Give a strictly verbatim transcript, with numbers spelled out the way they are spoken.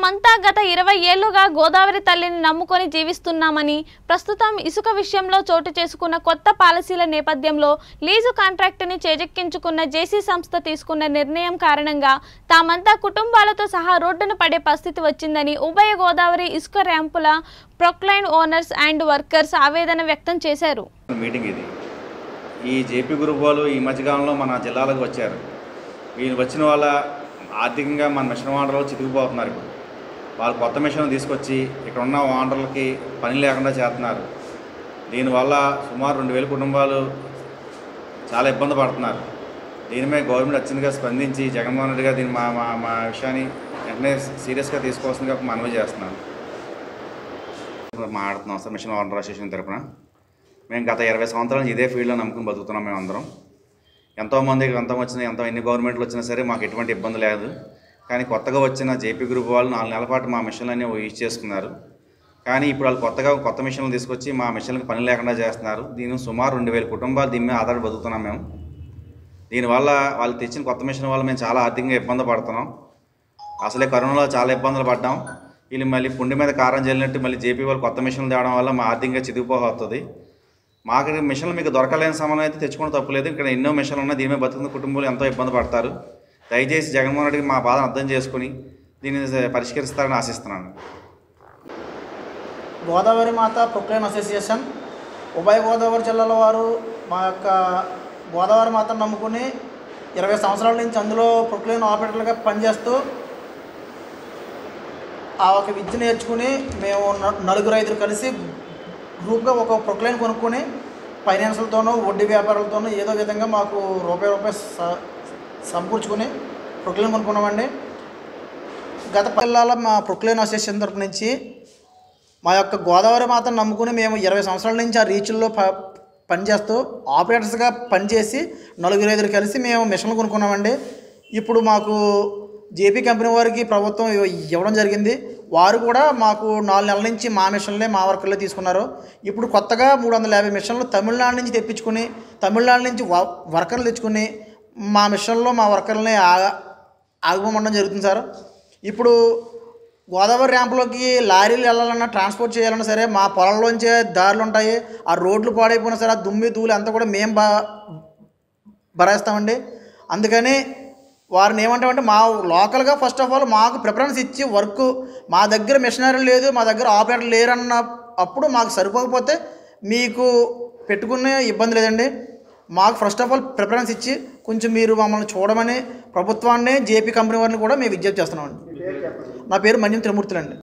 తామంతా గత ఇరవై ఏళ్లుగా గోదావరి తల్లిని నమ్ముకొని జీవిస్తున్నామని, ప్రస్తుతం ఇసుక విషయంలో చోటు చేసుకున్న కొత్త పాలసీల నేపథ్యంలో లీజు కాంట్రాక్టుని చేజెక్కించుకున్న జేసీ సంస్థ తీసుకున్న నిర్ణయం కారణంగా తామంతా కుటుంబాలతో సహా రోడ్డున పడే పరిస్థితి వచ్చిందని ఉభయ గోదావరి ఇసుక ర్యాంపుల ప్రొక్లైన్ ఓనర్స్ అండ్ వర్కర్స్ ఆవేదన వ్యక్తం చేశారు. మీటింగ్ ఇది ఈ జేపీ గ్రూప్ వాళ్ళు ఈ మధ్యకాలంలో మన జిల్లాలకు వచ్చారు. వీళ్ళు వచ్చిన వాళ్ళ ఆర్థికంగా మన మిషన్ ఓనర్లు చితికిపోతున్నారు. ఇప్పుడు వాళ్ళు కొత్త మిషన్ తీసుకొచ్చి ఇక్కడ ఉన్న ఓనర్లకి పని లేకుండా చేస్తున్నారు. దీనివల్ల సుమారు రెండు వేల కుటుంబాలు చాలా ఇబ్బంది పడుతున్నారు. దీని మీద గవర్నమెంట్ అత్యంతగా స్పందించి జగన్మోహన్ రెడ్డి గారు దీన్ని మా మా మా విషయాన్ని వెంటనే సీరియస్గా తీసుకోవాల్సిందిగా మనవి చేస్తున్నాను. మాట్లాడుతున్నాం సార్ మిషన్ ఓనర్ అసోసియేషన్ తరఫున. మేము గత ఇరవై సంవత్సరాల నుంచి ఇదే ఫీల్డ్లో నమ్ముకుని బతుకుతున్నాం. మేము అందరం ఎంతోమంది ఎంత వచ్చినా ఎంత ఎన్ని గవర్నమెంట్లు వచ్చినా సరే మాకు ఎటువంటి ఇబ్బంది లేదు. కానీ కొత్తగా వచ్చిన జేపీ గ్రూప్ వాళ్ళు నాలుగు నెలల పాటు మా మిషన్లన్నీ యూజ్ చేసుకున్నారు. కానీ ఇప్పుడు వాళ్ళు కొత్తగా కొత్త మిషన్లు తీసుకొచ్చి మా మిషన్లకు పని లేకుండా చేస్తున్నారు. దీని సుమారు రెండు వేల కుటుంబాలు దీని మీద ఆధారపడి బతుకుతున్నాం మేము. దీనివల్ల వాళ్ళు తెచ్చిన కొత్త మిషన్ వల్ల మేము చాలా ఆర్థికంగా ఇబ్బంది పడుతున్నాం. అసలే కరోనాలో చాలా ఇబ్బందులు పడ్డాం. వీళ్ళు మళ్ళీ పుండి మీద కారం చల్లినట్టు మళ్ళీ జేపీ వాళ్ళు కొత్త మిషన్లు తేవడం వల్ల మా ఆర్థికంగా చితికిపోతుంది. మాకు మిషన్లు మీకు దొరకలేని సమయం అయితే తెచ్చుకోవడం తప్పలేదు. ఇక్కడ ఎన్నో మిషన్లు ఉన్నాయి. దీని మీద బతుకున్న కుటుంబాలు ఎంతో ఇబ్బంది పడతారు. దయచేసి జగన్మోహన్ రెడ్డికి మా బాధను అర్థం చేసుకుని దీన్ని పరిష్కరిస్తారని ఆశిస్తున్నాను. గోదావరి మాత ప్రొక్లైన్ అసోసియేషన్ ఉభయ గోదావరి జిల్లాల వారు మా యొక్క గోదావరి మాతను నమ్ముకుని ఇరవై సంవత్సరాల నుంచి అందులో ప్రొక్లైన్ ఆపరేటర్లుగా పనిచేస్తూ ఆ ఒక విద్య నేర్చుకుని మేము నలుగురు ఐదుగురు కలిసి గ్రూప్గా ఒక ప్రొక్లైన్ కొనుక్కొని ఫైనాన్షియల్తోనూ వడ్డీ వ్యాపారాలతోనూ ఏదో విధంగా మాకు రూపాయి రూపాయి సమకూర్చుకొని ప్రొక్లైన్ కొనుక్కున్నామండి. గత జిల్లాల మా ప్రొక్లైన్ అసోసియేషన్ తరపు నుంచి మా యొక్క గోదావరి మాతను నమ్ముకుని మేము ఇరవై సంవత్సరాల నుంచి ఆ రీచ్ల్లో ప పనిచేస్తూ ఆపరేటర్స్గా పనిచేసి నలుగురు ఐదుగురు కలిసి మేము మిషన్లు కొనుక్కున్నామండి. ఇప్పుడు మాకు జేపీ కంపెనీ వారికి ప్రభుత్వం ఇవ్వడం జరిగింది. వారు కూడా మాకు నాలుగు నెలల నుంచి మా మిషన్లే మా వర్కర్లే తీసుకున్నారు. ఇప్పుడు కొత్తగా మూడు వందల యాభై మిషన్లు తమిళనాడు నుంచి తెప్పించుకుని తమిళనాడు నుంచి వర్కర్లు తెచ్చుకుని మా మిషన్లో మా వర్కర్లని ఆగమనడం జరుగుతుంది సార్. ఇప్పుడు గోదావరి ర్యాంపులోకి లారీలు వెళ్ళాలన్నా ట్రాన్స్పోర్ట్ చేయాలన్నా సరే మా పొలంలోంచే దారులు ఉంటాయి. ఆ రోడ్లు పాడైపోయినా సరే ఆ దుమ్మి ధూళి అంతా కూడా మేము బా భరాయిస్తామండి. అందుకని వారిని ఏమంటామంటే మా లోకల్గా ఫస్ట్ ఆఫ్ ఆల్ మాకు ప్రిఫరెన్స్ ఇచ్చి వర్క్ మా దగ్గర మిషనరీ లేదు, మా దగ్గర ఆపరేటర్ లేరన్న అప్పుడు మాకు సరిపోకపోతే మీకు పెట్టుకునే ఇబ్బంది లేదండి. మాకు ఫస్ట్ ఆఫ్ ఆల్ ప్రిఫరెన్స్ ఇచ్చి కొంచెం మీరు మమ్మల్ని చూడమని ప్రభుత్వాన్ని జేపీ కంపెనీ వారిని కూడా మేము విజ్ఞప్తి చేస్తున్నామండి. నా పేరు మన్యం త్రిమూర్తులండి.